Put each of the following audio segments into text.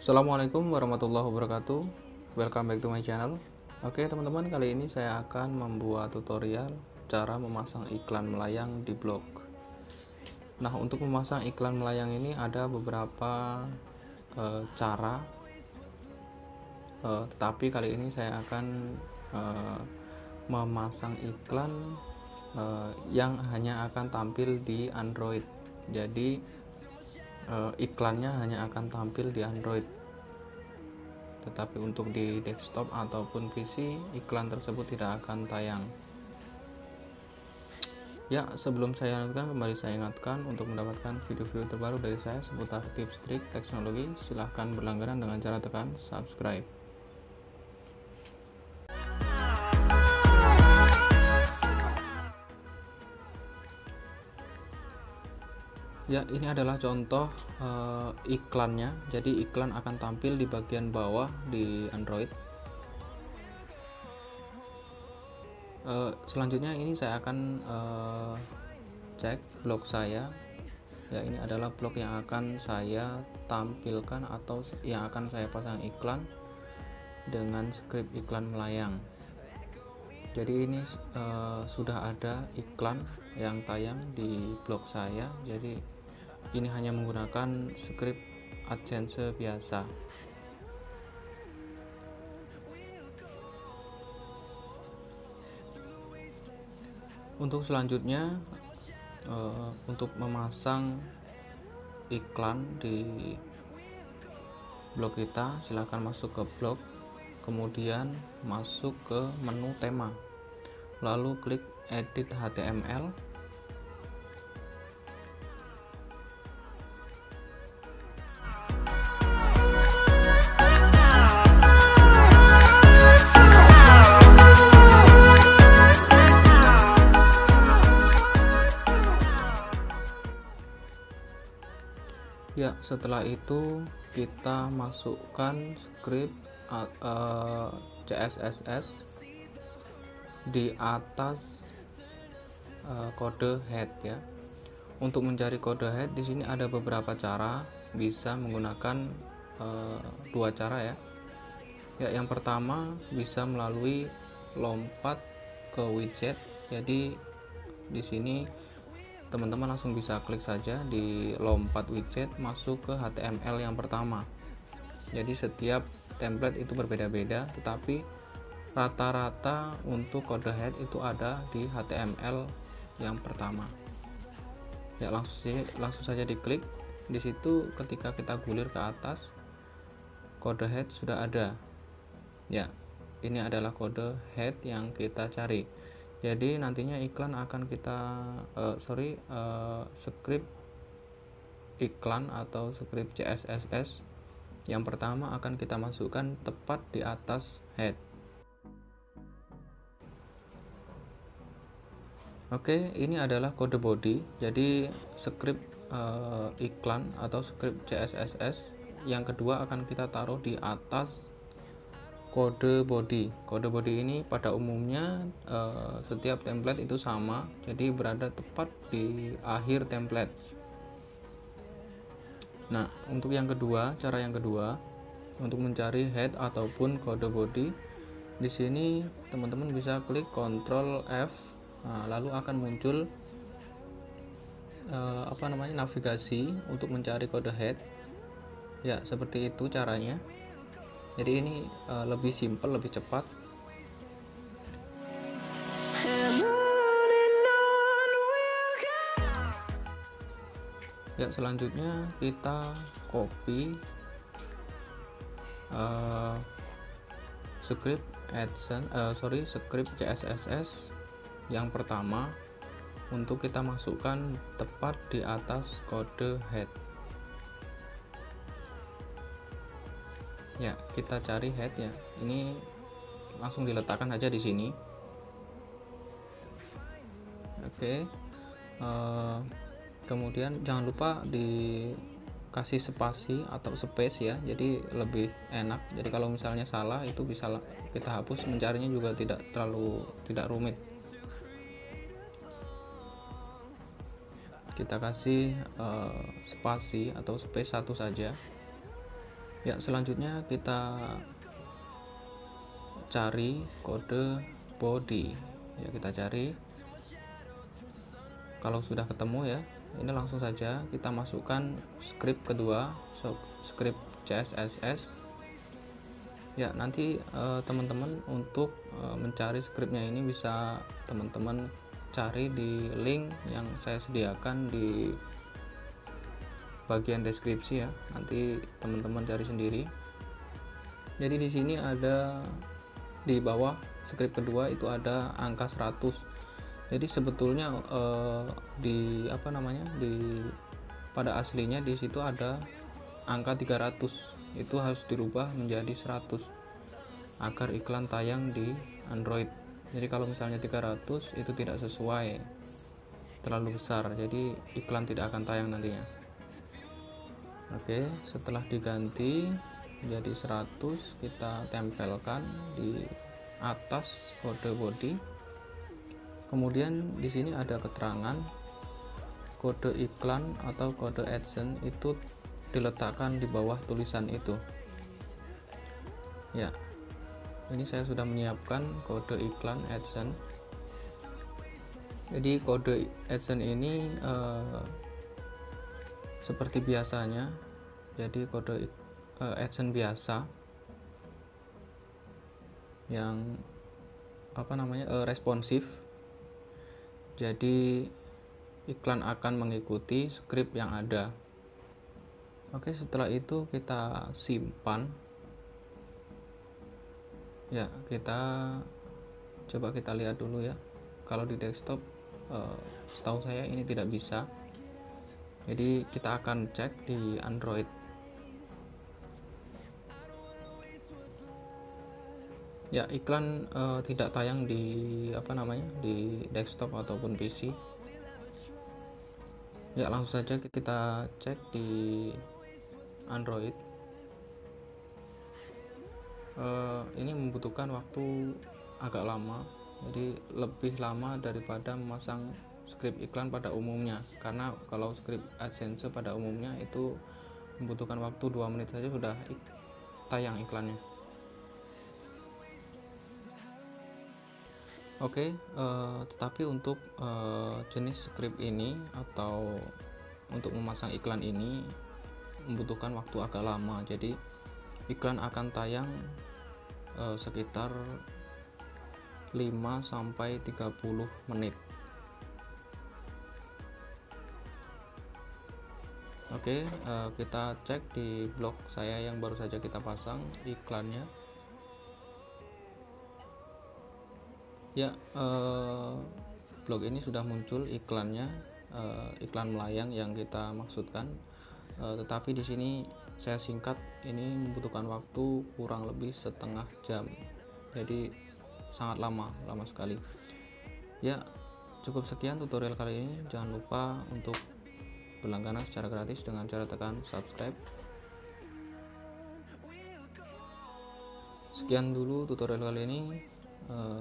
Assalamualaikum warahmatullahi wabarakatuh. Welcome back to my channel. Oke teman-teman, kali ini saya akan membuat tutorial cara memasang iklan melayang di blog. Nah, untuk memasang iklan melayang ini ada beberapa cara, tetapi kali ini saya akan memasang iklan yang hanya akan tampil di Android. Jadi iklannya hanya akan tampil di Android, tetapi untuk di desktop ataupun PC iklan tersebut tidak akan tayang. Ya, sebelum saya lanjutkan, kembali saya ingatkan untuk mendapatkan video-video terbaru dari saya seputar tips trik teknologi, silahkan berlangganan dengan cara tekan subscribe. Ya, ini adalah contoh iklannya. Jadi iklan akan tampil di bagian bawah di Android. Selanjutnya ini saya akan cek blog saya. Ya, ini adalah blog yang akan saya tampilkan atau yang akan saya pasang iklan dengan script iklan melayang. Jadi ini sudah ada iklan yang tayang di blog saya. Jadi ini hanya menggunakan script AdSense biasa. Untuk selanjutnya, untuk memasang iklan di blog kita, silahkan masuk ke blog, kemudian masuk ke menu tema, lalu klik edit HTML. Ya, setelah itu kita masukkan script CSS di atas kode head ya. Untuk mencari kode head di sini ada beberapa cara, bisa menggunakan dua cara ya. Ya, yang pertama bisa melalui lompat ke widget. Jadi di sini teman-teman langsung bisa klik saja di lompat widget, masuk ke HTML yang pertama. Jadi setiap template itu berbeda-beda, tetapi rata-rata untuk kode head itu ada di HTML yang pertama. Ya, langsung saja diklik. Di situ ketika kita gulir ke atas, kode head sudah ada. Ya, ini adalah kode head yang kita cari. Jadi nantinya iklan akan kita script iklan atau script CSS yang pertama akan kita masukkan tepat di atas head. Oke, ini adalah kode body. Jadi script iklan atau script CSS yang kedua akan kita taruh di atas kode body. Kode body ini pada umumnya setiap template itu sama, jadi berada tepat di akhir template. Nah, untuk yang kedua, cara yang kedua untuk mencari head ataupun kode body, di sini teman-teman bisa klik Ctrl F, lalu akan muncul navigasi untuk mencari kode head. Ya, seperti itu caranya. Jadi ini lebih simpel, lebih cepat. Ya, selanjutnya kita copy script script CSS yang pertama untuk kita masukkan tepat di atas kode head. Ya, kita cari head ya. Ini langsung diletakkan aja di sini. Oke. Kemudian jangan lupa dikasih spasi atau space ya. Jadi lebih enak. Jadi kalau misalnya salah itu bisa kita hapus, mencarinya juga tidak rumit. Kita kasih spasi atau space satu saja. Ya, selanjutnya kita cari kode body. Ya, kita cari. Kalau sudah ketemu ya, ini langsung saja kita masukkan script kedua, script CSS. Ya, nanti teman-teman untuk mencari scriptnya ini bisa teman-teman cari di link yang saya sediakan di bagian deskripsi ya. Nanti teman-teman cari sendiri. Jadi di sini ada di bawah script kedua itu ada angka 100. Jadi sebetulnya di pada aslinya di situ ada angka 300. Itu harus dirubah menjadi 100 agar iklan tayang di Android. Jadi kalau misalnya 300 itu tidak sesuai, terlalu besar, jadi iklan tidak akan tayang nantinya. Oke, setelah diganti menjadi 100, kita tempelkan di atas kode body. Kemudian di sini ada keterangan kode iklan atau kode AdSense itu diletakkan di bawah tulisan itu. Ya, ini saya sudah menyiapkan kode iklan AdSense. Jadi kode AdSense ini seperti biasanya, jadi kode AdSense biasa yang responsif. Jadi iklan akan mengikuti script yang ada. Oke, setelah itu kita simpan. Ya, kita coba kita lihat dulu ya. Kalau di desktop setahu saya ini tidak bisa. Jadi kita akan cek di Android. Ya, iklan tidak tayang di di desktop ataupun PC. Ya, langsung saja kita cek di Android. Ini membutuhkan waktu agak lama, jadi lebih lama daripada memasang script iklan pada umumnya, karena kalau script AdSense pada umumnya itu membutuhkan waktu 2 menit saja sudah tayang iklannya. Oke, tetapi untuk jenis script ini atau untuk memasang iklan ini membutuhkan waktu agak lama, jadi iklan akan tayang sekitar 5-30 menit. Oke, kita cek di blog saya yang baru saja kita pasang iklannya. Ya, blog ini sudah muncul iklannya, iklan melayang yang kita maksudkan. Tetapi di sini saya singkat, ini membutuhkan waktu kurang lebih setengah jam. Jadi sangat lama sekali. Ya, cukup sekian tutorial kali ini. Jangan lupa untuk berlangganan secara gratis dengan cara tekan subscribe. Sekian dulu tutorial kali ini.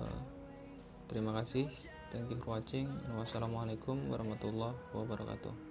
Terima kasih. Thank you for watching. Wassalamualaikum warahmatullahi wabarakatuh.